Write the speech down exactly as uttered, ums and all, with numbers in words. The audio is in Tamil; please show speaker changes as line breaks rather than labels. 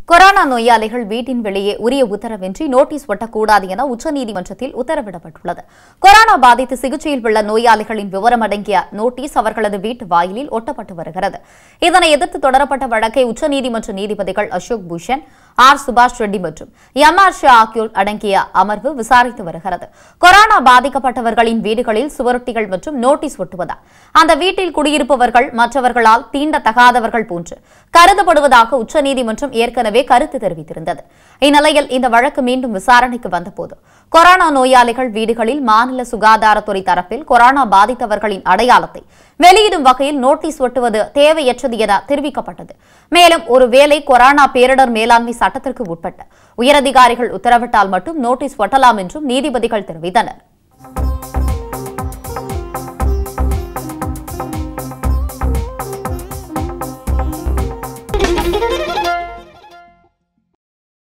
கொரோனா நோயாளிகள் வீட்டின் வெளியே உரிய உத்தரவின்றி நோட்டீஸ் ஒட்டக்கூடாது என உச்சநீதிமன்றத்தில் உத்தரவிடப்பட்டுள்ளது. கொரோனா பாதித்து சிகிச்சையில் உள்ள நோயாளிகளின் விவரம் அடங்கிய நோட்டீஸ் அவர்களது வீட்டு வாயிலில் ஒட்டப்பட்டு வருகிறது. இதனை எதிர்த்து தொடரப்பட்ட வழக்கை உச்சநீதிமன்ற நீதிபதிகள் அசோக் பூஷன், ஆர் சுபாஷ் ரெட்டி மற்றும் எம் ஆர் ஷா ஆகியோர் அடங்கிய அமர்வு விசாரித்து வருகிறது. கொரோனா பாதிக்கப்பட்டவர்களின் வீடுகளில் சுவரொட்டிகள் மற்றும் நோட்டீஸ் ஒட்டுவதால் அந்த வீட்டில் குடியிருப்பவர்கள் மற்றவர்களால் தீண்டத்தகாதவர்கள் போன்று கருதப்படுவதாக உச்சநீதிமன்றம் ஏற்கனவே கருத்து தெரிவித்திருந்தது. இந்நிலையில் இந்த வழக்கு மீண்டும் விசாரணைக்கு வந்தபோது கொரோனா நோயாளிகள் வீடுகளில் மாநில சுகாதாரத்துறை தரப்பில் கொரோனா பாதித்தவர்களின் அடையாளத்தை வெளியிடும் வகையில் நோட்டீஸ் ஒட்டுவது தேவையற்றது என தெரிவிக்கப்பட்டது. மேலும் ஒருவேளை கொரோனா பேரிடர் மேலாண்மை சட்டத்திற்கு உட்பட்ட உயரதிகாரிகள் உத்தரவிட்டால் மட்டும் நோட்டீஸ் ஒட்டலாம் என்றும் நீதிபதிகள் தெரிவித்தனர்.